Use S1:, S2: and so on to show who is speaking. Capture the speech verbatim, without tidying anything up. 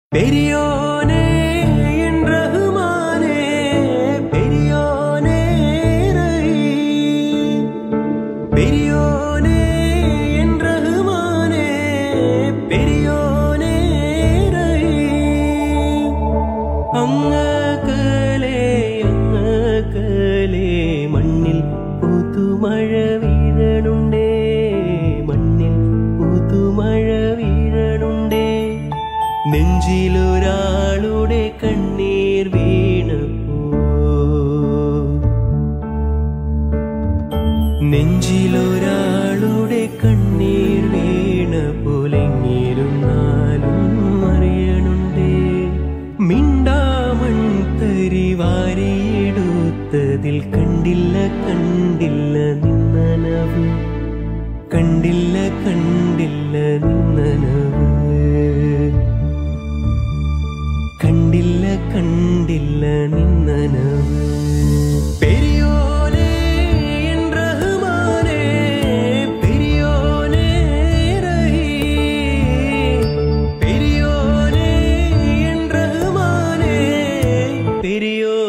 S1: பெரியோனே என் ரஹ்மானே பெரியோனே ரஹீம் பெரியோனே என் ரஹ்மானே பெரியோனே ரஹீம் അങ്ങകലെ അങ്ങകലെ മണ്ണിൽ പുതുമഴ വീഴണുണ്ടേ മണ്ണിൽ പുതുമഴ വീഴണുണ്ടേ നെഞ്ചിലൊരാളുടെ കണ്ണീർ വീണപ്പോ നെഞ്ചിലൊരാളുടെ കണ്ണീർ വീണപ്പോൾ എങ്ങിരുന്നാലും അറിയണുണ്ടേ മിണ്ടാമൺ തരി വാരിയെടുത്തതിൽ കണ്ടില്ല കണ്ടില്ല നിന്നനവ് കണ്ടില്ല കണ്ടില്ല നിന്നനവ് കണ്ടില്ല കണ്ടില്ല നിന്നനവ് പെരിയോനേ എൻ റഹ്മാനേ പെരിയോനേ റഹീം പെരിയോനേ എൻ റഹ്മാനേ പെരിയോ